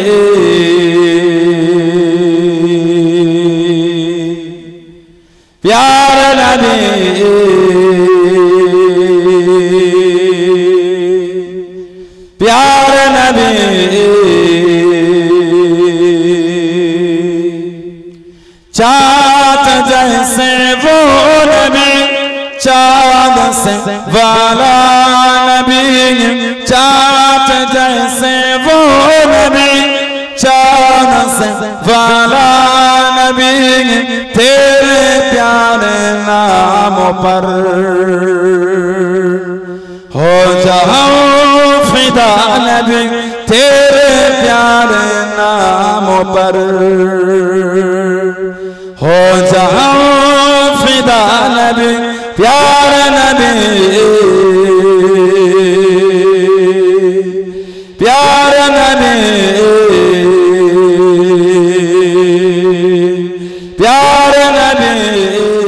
प्यारे नबी प्यारे नबी चाँद जैसे वो नबी, चाँद से वाला नबी, चाँद जैसे वो नबी, चाँद से वाला नबी, तेरे प्यारे नाम पर हो जाऊं फिदा नबी, तेरे प्यारे नाम पर हो जाऊं फिदा नबी, प्यारे नबी प्यारे नबी प्यारे नबी